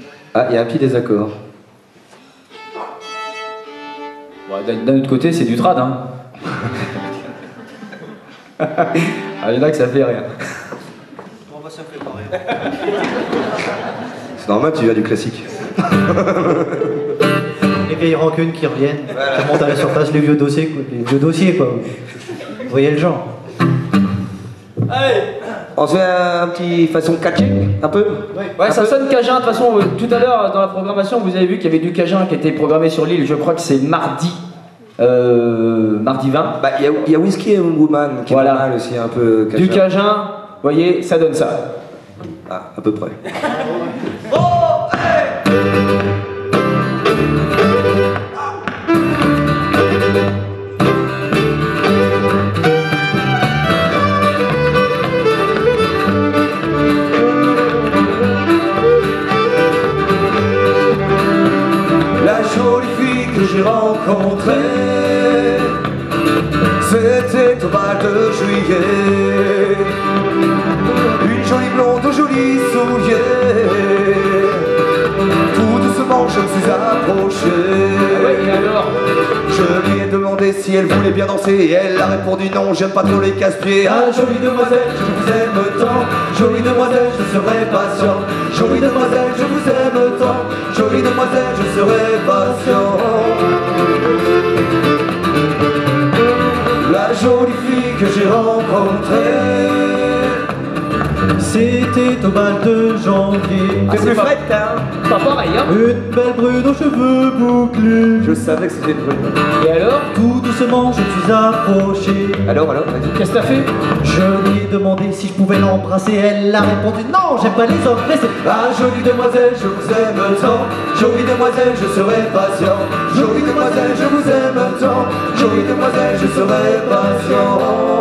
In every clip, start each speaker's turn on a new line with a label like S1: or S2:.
S1: Ah, il y a un petit désaccord.
S2: Bon, d'un autre côté, c'est du trad, hein. Ah, il y en a que ça fait rien.
S3: On va se préparer.
S1: C'est normal, tu viens du classique.
S3: Les vieilles rancunes qui reviennent, qui remontent à la surface, les vieux dossiers, quoi. Les vieux dossiers, quoi. Vous voyez le genre.
S2: Allez.
S1: On se fait un petit façon catching, un peu.
S2: Ouais, ça sonne cajun. De toute façon, tout à l'heure, dans la programmation, vous avez vu qu'il y avait du cajun qui était programmé sur l'île. Je crois que c'est mardi. Mardi 20.
S1: Bah, il y a Whiskey and Woman qui est
S2: Voilà.
S1: pas mal aussi, un peu cajun.
S2: Du cajun, vous voyez, ça donne ça.
S1: Ah, à peu près.
S4: La jolie fille que j'ai rencontrée, c'était au bal de juillet. Une jolie blonde aux jolis souliers. Tout doucement je me suis approché.
S2: Et alors?
S4: Je lui ai demandé si elle voulait bien danser et elle a répondu non, j'aime pas trop les casse-pieds. Ah jolie demoiselle, je vous aime tant. Jolie demoiselle, je serai patient. Jolie demoiselle, je vous aime tant. Jolie demoiselle, je serai patient. La jolie fille que j'ai rencontrée, c'était au bal de janvier.
S1: T'es plus frette, hein?
S2: Pas pareil, hein?
S3: Une belle brune aux cheveux bouclés.
S1: Je savais que c'était une brune.
S2: Et alors?
S3: Tout doucement je me suis approché.
S1: Alors, vas-y.
S2: Qu'est-ce que t'as fait?
S3: Je lui ai demandé si je pouvais l'embrasser. Elle a répondu non, j'aime pas les hommes pressés.
S4: Ah jolie demoiselle, je vous aime tant. Jolie demoiselle, je serai patient. Jolie demoiselle, je vous aime tant. Jolie demoiselle, je serai patient.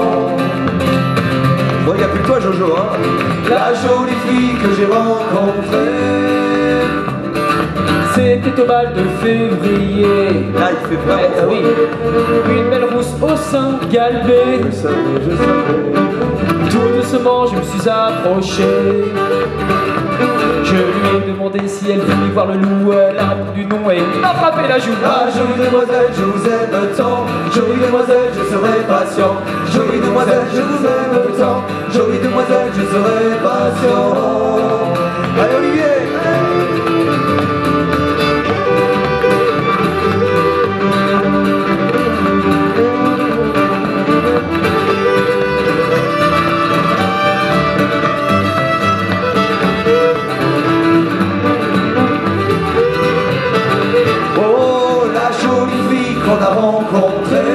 S1: Bon, il n'y a plus que toi, Jojo, hein?
S4: La jolie fille que j'ai rencontrée,
S2: C'était au bal de février.
S1: Là, il fait vraiment
S2: Ah oui. Une belle rousse au sein galbé.
S1: Je savais.
S2: Tout doucement, je me suis approché. Je lui ai demandé si elle voulait voir le loup. Elle a répondu non et il m'a frappé la joue.
S4: ah jolie demoiselle, je vous aime tant. Jolie demoiselle, je serai patient. Jolie demoiselle, je vous aime tant. Jolie demoiselle, je serai patient. Allez Olivier! Qu'on a rencontré,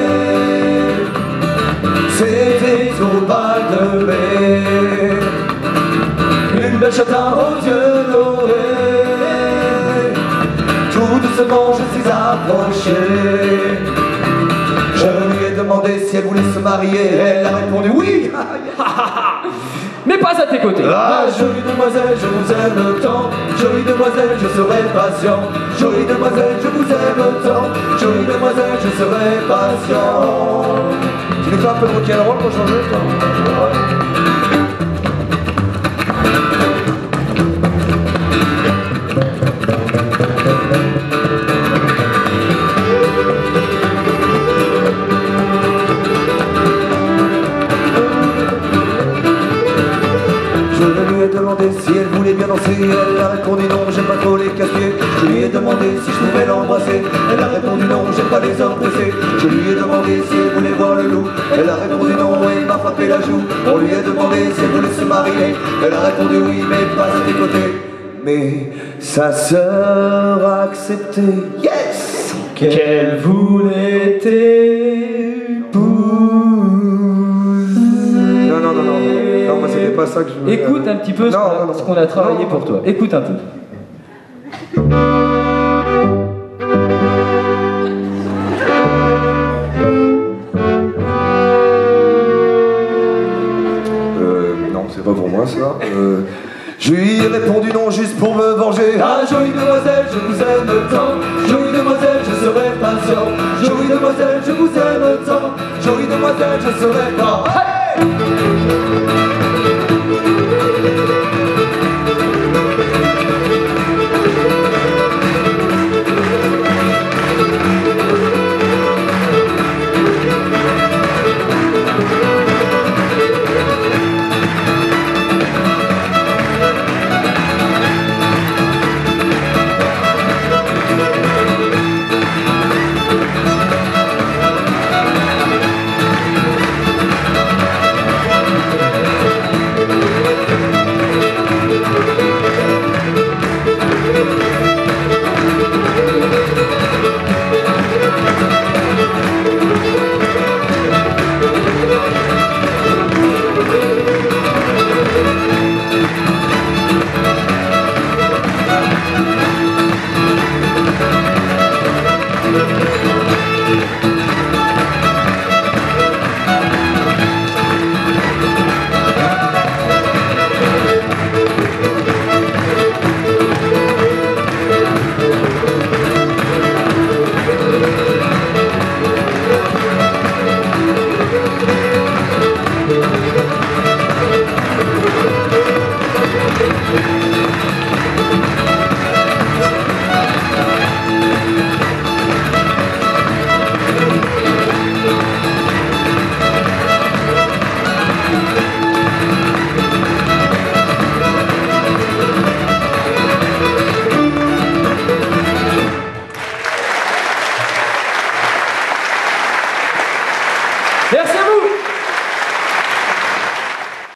S4: c'était au bal de mai. Une belle châtain aux yeux dorés. Tout doucement je suis approché. Je lui ai demandé si elle voulait se marier. Elle a répondu oui.
S2: Mais pas à tes côtés.
S4: Ah jolie demoiselle, je vous aime tant. Jolie demoiselle, je serai patient. Jolie demoiselle, je vous aime tant. Jolie demoiselle, je serai patient.
S1: Tu nous fais un peu de rock'n'roll pour changer, toi?
S4: Je lui ai demandé si elle voulait bien danser. Elle a répondu non, j'aime pas trop les casse-pieds. Je lui ai demandé si je pouvais l'embrasser. Elle a répondu non, j'aime pas les hommes pressés. Je lui ai demandé si elle voulait voir le loup. Elle a répondu non et il m'a frappé la joue. On lui a demandé si elle voulait se marier. Elle a répondu oui, mais pas à tes côtés. Mais sa sœur a accepté. Yes!
S3: Qu'elle voulait t'épouser.
S1: Non, moi c'était pas ça que je voulais.
S2: Écoute un petit peu ce qu'on a travaillé pour toi. Écoute un peu.
S1: Non, c'est pas pour moi ça.
S4: Je lui ai répondu non juste pour me venger. Ah jolie demoiselle, je vous aime tant. Jolie demoiselle, je serai patient. Jolie demoiselle, je vous aime tant. Jolie demoiselle, je serai pas. Hey!